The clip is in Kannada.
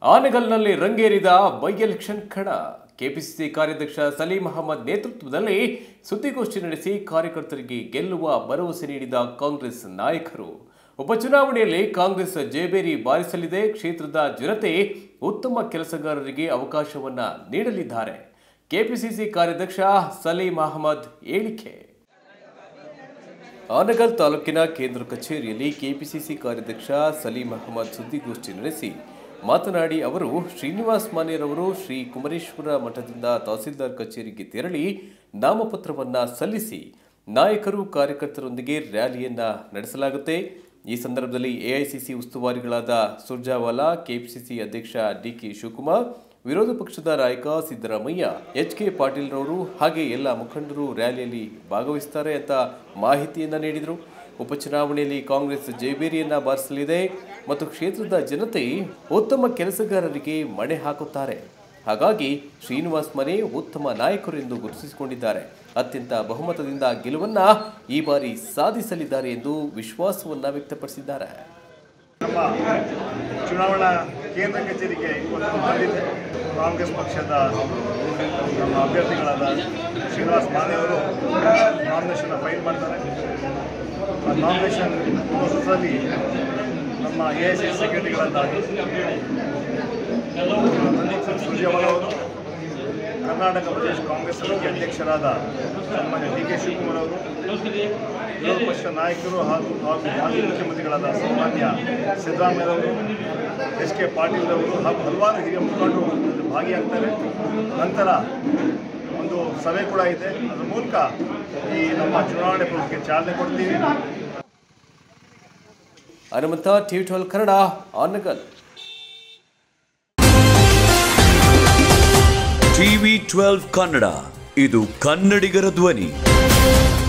ಆನೆಗಲ್ನಲ್ಲಿ ರಂಗೇರಿದ ಬೈ ಎಲೆಕ್ಷನ್ ಕಣ. ಕೆಪಿಸಿಸಿ ಕಾರ್ಯಾಧ್ಯಕ್ಷ ಸಲೀಂ ಅಹಮದ್ ನೇತೃತ್ವದಲ್ಲಿ ಸುದ್ದಿಗೋಷ್ಠಿ ನಡೆಸಿ ಕಾರ್ಯಕರ್ತರಿಗೆ ಗೆಲ್ಲುವ ಭರವಸೆ ನೀಡಿದ ಕಾಂಗ್ರೆಸ್ ನಾಯಕರು. ಉಪಚುನಾವಣೆಯಲ್ಲಿ ಕಾಂಗ್ರೆಸ್ ಜಯಬೇರಿ ಬಾರಿಸಲಿದೆ. ಕ್ಷೇತ್ರದ ಜನತೆ ಉತ್ತಮ ಕೆಲಸಗಾರರಿಗೆ ಅವಕಾಶವನ್ನ ನೀಡಲಿದ್ದಾರೆ. ಕೆಪಿಸಿಸಿ ಕಾರ್ಯಾಧ್ಯಕ್ಷ ಸಲೀಂ ಅಹಮದ್ ಹೇಳಿಕೆ. ಆನಗಲ್ ತಾಲೂಕಿನ ಕೇಂದ್ರ ಕಚೇರಿಯಲ್ಲಿ ಕೆಪಿಸಿಸಿ ಕಾರ್ಯಾಧ್ಯಕ್ಷ ಸಲೀಂ ಅಹಮದ್ ಸುದ್ದಿಗೋಷ್ಠಿ ನಡೆಸಿ ಮಾತನಾಡಿ, ಅವರು ಶ್ರೀನಿವಾಸ್ ಮಾನೆರವರು ಶ್ರೀ ಕುಮರೇಶ್ವರ ಮಠದಿಂದ ತಹಸೀಲ್ದಾರ್ ಕಚೇರಿಗೆ ತೆರಳಿ ನಾಮಪತ್ರವನ್ನ ಸಲ್ಲಿಸಿ ನಾಯಕರು ಕಾರ್ಯಕರ್ತರೊಂದಿಗೆ ರ್ಯಾಲಿಯನ್ನ ನಡೆಸಲಾಗುತ್ತೆ. ಈ ಸಂದರ್ಭದಲ್ಲಿ ಎಐಸಿಸಿ ಉಸ್ತುವಾರಿಗಳಾದ ಸುರ್ಜಾವಾಲಾ, ಕೆಪಿಸಿಸಿ ಅಧ್ಯಕ್ಷ ಡಿಕೆ ಶಿವಕುಮಾರ್, ವಿರೋಧ ಪಕ್ಷದ ನಾಯಕ ಸಿದ್ದರಾಮಯ್ಯ, ಎಚ್ಕೆ ಪಾಟೀಲ್ ರವರು ಹಾಗೆ ಎಲ್ಲ ಮುಖಂಡರು ರ್ಯಾಲಿಯಲ್ಲಿ ಭಾಗವಹಿಸುತ್ತಾರೆ ಅಂತ ಮಾಹಿತಿಯನ್ನ ನೀಡಿದರು. ಉಪಚುನಾವಣೆಯಲ್ಲಿ ಕಾಂಗ್ರೆಸ್ ಜಯಬೇರಿಯನ್ನ ಬಾರಿಸಲಿದೆ ಮತ್ತು ಕ್ಷೇತ್ರದ ಜನತೆ ಉತ್ತಮ ಕೆಲಸಗಾರರಿಗೆ ಮಣೆ ಹಾಕುತ್ತಾರೆ. ಹಾಗಾಗಿ ಶ್ರೀನಿವಾಸ್ ಮನೆ ಉತ್ತಮ ನಾಯಕರು ಎಂದು ಗುರುತಿಸಿಕೊಂಡಿದ್ದಾರೆ. ಅತ್ಯಂತ ಬಹುಮತದಿಂದ ಗೆಲುವನ್ನ ಈ ಬಾರಿ ಸಾಧಿಸಲಿದ್ದಾರೆ ಎಂದು ವಿಶ್ವಾಸವನ್ನ ವ್ಯಕ್ತಪಡಿಸಿದ್ದಾರೆ. ನಮ್ಮ ಚುನಾವಣಾ ಕೇಂದ್ರ ಕಚೇರಿಗೆ ಇವತ್ತು ಬಂದಿದೆ. ಕಾಂಗ್ರೆಸ್ ಪಕ್ಷದ ನಮ್ಮ ಅಭ್ಯರ್ಥಿಗಳಾದ ಶ್ರೀನಿವಾಸ್ ಮಾನೆಯವರು ನಾಮಿನೇಷನ್ ಫೈಲ್ ಮಾಡ್ತಾರೆ. ಆ ನಾಮಿನೇಷನ್ ಪ್ರೋಸೆಸ್ಸಲ್ಲಿ ನಮ್ಮ ಎಐಸಿಸಿ ಸೆಕ್ರೆಟರಿಗಳಾದ ಸುರ್ಜೇವಾಲಾ ಅವರು, ಕರ್ನಾಟಕ ಪ್ರದೇಶ ಕಾಂಗ್ರೆಸ್ ಸಮಿತಿ ಅಧ್ಯಕ್ಷರಾದ ಸನ್ಮಾನ್ಯ ಡಿಕೆ ಶಿವಕುಮಾರ್ ಅವರು, ವಿರೋಧ ಪಕ್ಷದ ನಾಯಕರು ಹಾಗೂ ಮಾಜಿ ಮುಖ್ಯಮಂತ್ರಿಗಳಾದ ಸನ್ಮಾನ್ಯ ಸಿದ್ದರಾಮಯ್ಯ ಅವರು, ಎಚ್ಕೆ ಪಾಟೀಲ್ ಅವರು ಹಾಗೂ ಹಲವಾರು ಹಿರಿಯ ಮುಖಂಡರು ಭಾಗಿಯಾಗ್ತಾರೆ. ನಂತರ ಒಂದು ಸಭೆ ಕೂಡ ಇದೆ. ಅದರ ಮೂಲಕ ಈ ನಮ್ಮ ಚುನಾವಣೆ ಪ್ರಕ್ರಿಯೆಗೆ ಚಾಲನೆ ಕೊಡ್ತೀವಿ. ಹನುಮಂತ, ಟಿವಿ12 ಕನ್ನಡ, ಆನಗಲ್. ಟಿವಿ12 ಕನ್ನಡ, ಇದು ಕನ್ನಡಿಗರ ಧ್ವನಿ.